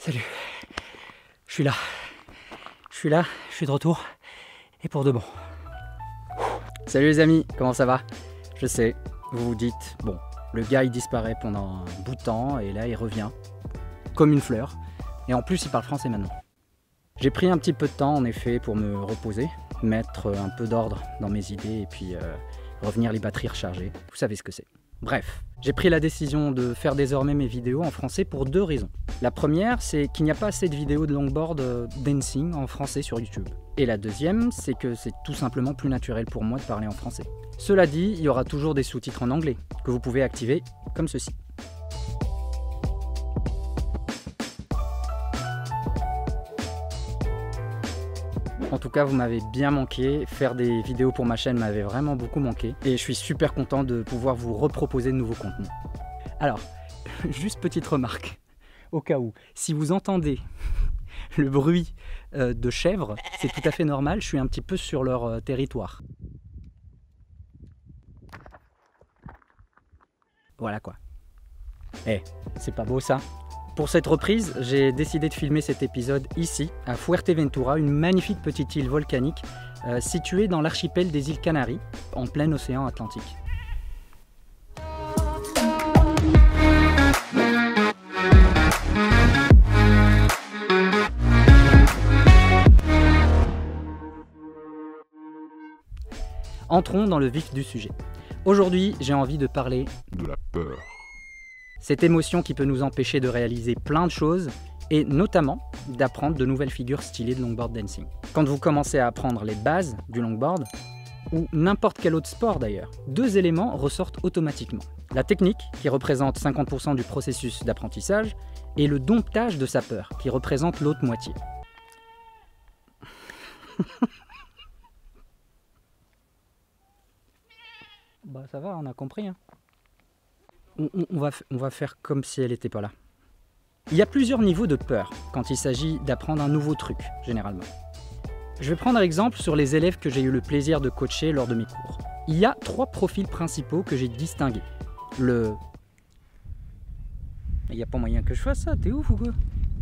Salut, je suis là, je suis de retour, et pour de bon. Salut les amis, comment ça va? Je sais, vous vous dites, bon, le gars il disparaît pendant un bout de temps, et là il revient, comme une fleur, et en plus il parle français maintenant. J'ai pris un petit peu de temps en effet pour me reposer, mettre un peu d'ordre dans mes idées, et puis revenir les batteries rechargées, vous savez ce que c'est. Bref, j'ai pris la décision de faire désormais mes vidéos en français pour deux raisons. La première, c'est qu'il n'y a pas assez de vidéos de longboard dancing en français sur YouTube. Et la deuxième, c'est que c'est tout simplement plus naturel pour moi de parler en français. Cela dit, il y aura toujours des sous-titres en anglais, que vous pouvez activer comme ceci. En tout cas, vous m'avez bien manqué, faire des vidéos pour ma chaîne m'avait vraiment beaucoup manqué et je suis super content de pouvoir vous reproposer de nouveaux contenus. Alors, juste petite remarque, au cas où, si vous entendez le bruit de chèvres, c'est tout à fait normal, je suis un petit peu sur leur territoire. Voilà quoi. Eh, c'est pas beau ça ? Pour cette reprise, j'ai décidé de filmer cet épisode ici, à Fuerteventura, une magnifique petite île volcanique située dans l'archipel des îles Canaries, en plein océan Atlantique. Entrons dans le vif du sujet. Aujourd'hui, j'ai envie de parler de la peur. Cette émotion qui peut nous empêcher de réaliser plein de choses et notamment d'apprendre de nouvelles figures stylées de longboard dancing. Quand vous commencez à apprendre les bases du longboard, ou n'importe quel autre sport d'ailleurs, deux éléments ressortent automatiquement. La technique, qui représente 50% du processus d'apprentissage, et le domptage de sa peur, qui représente l'autre moitié. Bah ça va, on a compris. Hein. On va faire comme si elle n'était pas là. Il y a plusieurs niveaux de peur quand il s'agit d'apprendre un nouveau truc, généralement. Je vais prendre l'exemple sur les élèves que j'ai eu le plaisir de coacher lors de mes cours. Il y a trois profils principaux que j'ai distingués. Il n'y a pas moyen que je fasse ça, t'es ouf ou quoi?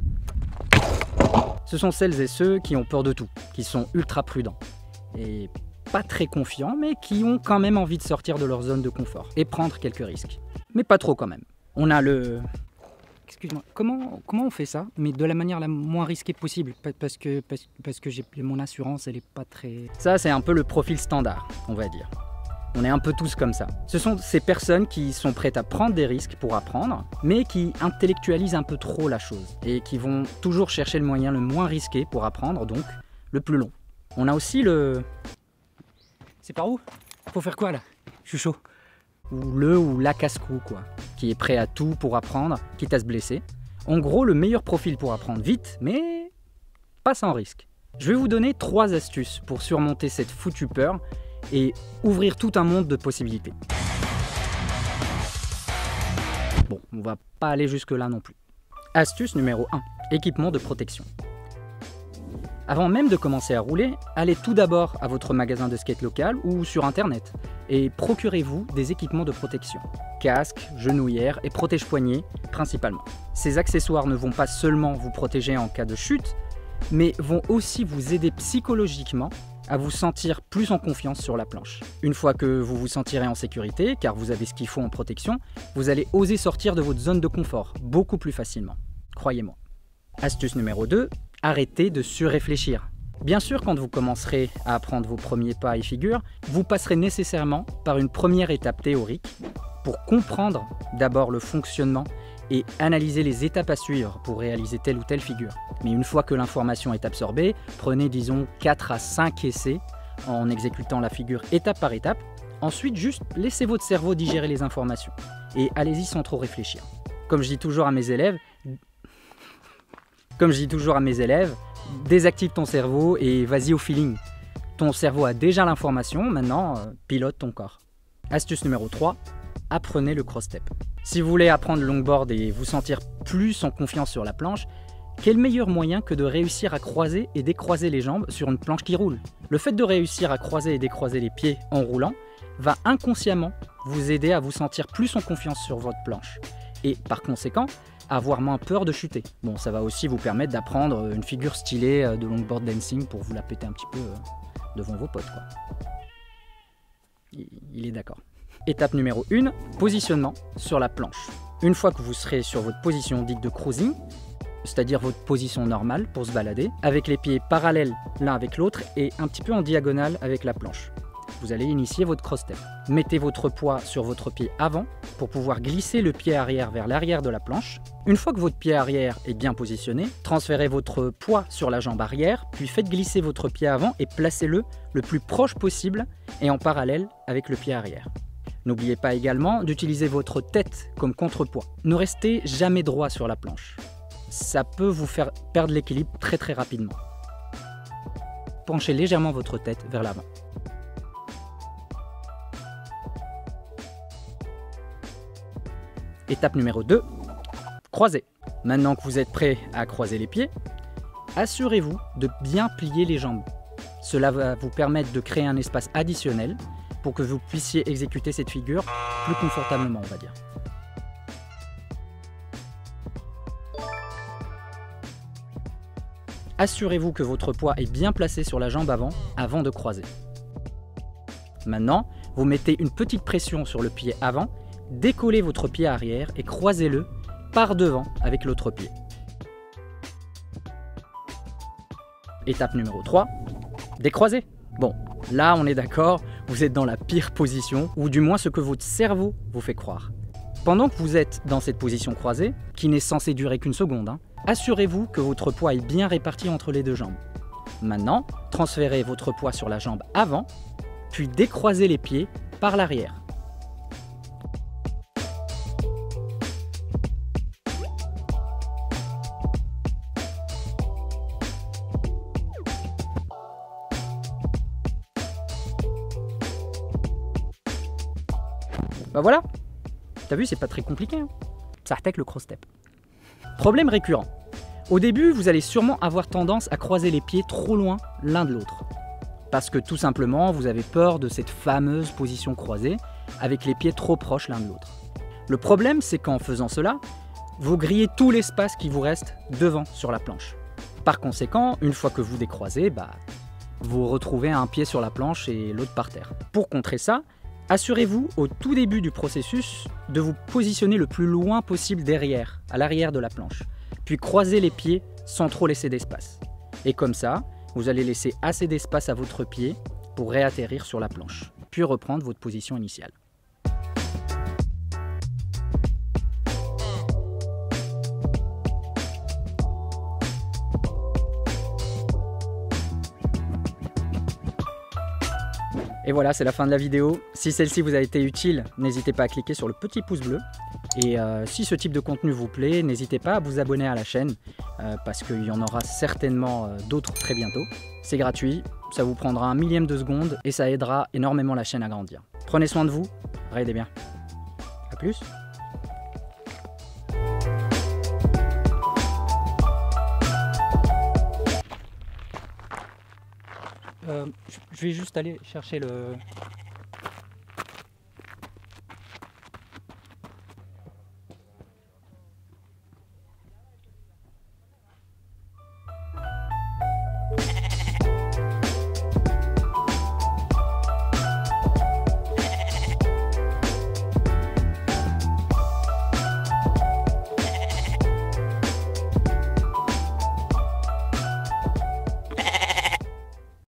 Ce sont celles et ceux qui ont peur de tout, qui sont ultra prudents. Et pas très confiants, mais qui ont quand même envie de sortir de leur zone de confort et prendre quelques risques. Mais pas trop quand même. On a le... Excuse-moi, comment on fait ça? Mais de la manière la moins risquée possible, parce que mon assurance, elle est pas très... Ça, c'est un peu le profil standard, on va dire. On est un peu tous comme ça. Ce sont ces personnes qui sont prêtes à prendre des risques pour apprendre, mais qui intellectualisent un peu trop la chose, et qui vont toujours chercher le moyen le moins risqué pour apprendre, donc le plus long. On a aussi le... C'est par où? Faut faire quoi là? Je suis chaud. Ou la casse-cou quoi, qui est prêt à tout pour apprendre, quitte à se blesser. En gros, le meilleur profil pour apprendre vite, mais pas sans risque. Je vais vous donner 3 astuces pour surmonter cette foutue peur et ouvrir tout un monde de possibilités. Bon, on va pas aller jusque là non plus. Astuce numéro 1, équipement de protection. Avant même de commencer à rouler, allez tout d'abord à votre magasin de skate local ou sur internet et procurez-vous des équipements de protection. Casque, genouillère et protège-poignets principalement. Ces accessoires ne vont pas seulement vous protéger en cas de chute, mais vont aussi vous aider psychologiquement à vous sentir plus en confiance sur la planche. Une fois que vous vous sentirez en sécurité, car vous avez ce qu'il faut en protection, vous allez oser sortir de votre zone de confort beaucoup plus facilement. Croyez-moi. Astuce numéro 2. Arrêtez de surréfléchir. Bien sûr, quand vous commencerez à apprendre vos premiers pas et figures, vous passerez nécessairement par une première étape théorique pour comprendre d'abord le fonctionnement et analyser les étapes à suivre pour réaliser telle ou telle figure. Mais une fois que l'information est absorbée, prenez disons 4 à 5 essais en exécutant la figure étape par étape. Ensuite, juste laissez votre cerveau digérer les informations et allez-y sans trop réfléchir. Comme je dis toujours à mes élèves, désactive ton cerveau et vas-y au feeling. Ton cerveau a déjà l'information, maintenant pilote ton corps. Astuce numéro 3, apprenez le cross-step. Si vous voulez apprendre le longboard et vous sentir plus en confiance sur la planche, quel meilleur moyen que de réussir à croiser et décroiser les jambes sur une planche qui roule? Le fait de réussir à croiser et décroiser les pieds en roulant va inconsciemment vous aider à vous sentir plus en confiance sur votre planche. et par conséquent avoir moins peur de chuter. Bon, ça va aussi vous permettre d'apprendre une figure stylée de longboard dancing pour vous la péter un petit peu devant vos potes, quoi. Il est d'accord. Étape numéro 1, positionnement sur la planche. Une fois que vous serez sur votre position dite de cruising, c'est-à-dire votre position normale pour se balader, avec les pieds parallèles l'un avec l'autre et un petit peu en diagonale avec la planche. Vous allez initier votre cross-step. Mettez votre poids sur votre pied avant pour pouvoir glisser le pied arrière vers l'arrière de la planche. Une fois que votre pied arrière est bien positionné, transférez votre poids sur la jambe arrière, puis faites glisser votre pied avant et placez-le le plus proche possible et en parallèle avec le pied arrière. N'oubliez pas également d'utiliser votre tête comme contrepoids. Ne restez jamais droit sur la planche. Ça peut vous faire perdre l'équilibre très rapidement. Penchez légèrement votre tête vers l'avant. Étape numéro 2, croiser. Maintenant que vous êtes prêt à croiser les pieds, assurez-vous de bien plier les jambes. Cela va vous permettre de créer un espace additionnel pour que vous puissiez exécuter cette figure plus confortablement, on va dire. Assurez-vous que votre poids est bien placé sur la jambe avant de croiser. Maintenant, vous mettez une petite pression sur le pied avant, décollez votre pied arrière et croisez-le par devant avec l'autre pied. Étape numéro 3, décroiser. Bon, là on est d'accord, vous êtes dans la pire position, ou du moins ce que votre cerveau vous fait croire. Pendant que vous êtes dans cette position croisée, qui n'est censée durer qu'une seconde, assurez-vous que votre poids est bien réparti entre les deux jambes. Maintenant, transférez votre poids sur la jambe avant, puis décroisez les pieds par l'arrière. Bah voilà, t'as vu, c'est pas très compliqué, hein. Ça attaque le cross-step. Problème récurrent. Au début, vous allez sûrement avoir tendance à croiser les pieds trop loin l'un de l'autre. Parce que tout simplement, vous avez peur de cette fameuse position croisée, avec les pieds trop proches l'un de l'autre. Le problème, c'est qu'en faisant cela, vous grillez tout l'espace qui vous reste devant sur la planche. Par conséquent, une fois que vous décroisez, vous retrouvez un pied sur la planche et l'autre par terre. Pour contrer ça, assurez-vous au tout début du processus de vous positionner le plus loin possible derrière, à l'arrière de la planche, puis croisez les pieds sans trop laisser d'espace. Et comme ça, vous allez laisser assez d'espace à votre pied pour réatterrir sur la planche, puis reprendre votre position initiale. Et voilà, c'est la fin de la vidéo. Si celle-ci vous a été utile, n'hésitez pas à cliquer sur le petit pouce bleu. Et si ce type de contenu vous plaît, n'hésitez pas à vous abonner à la chaîne parce qu'il y en aura certainement d'autres très bientôt. C'est gratuit, ça vous prendra un millième de seconde et ça aidera énormément la chaîne à grandir. Prenez soin de vous, raidez bien. A plus. Je vais juste aller chercher le...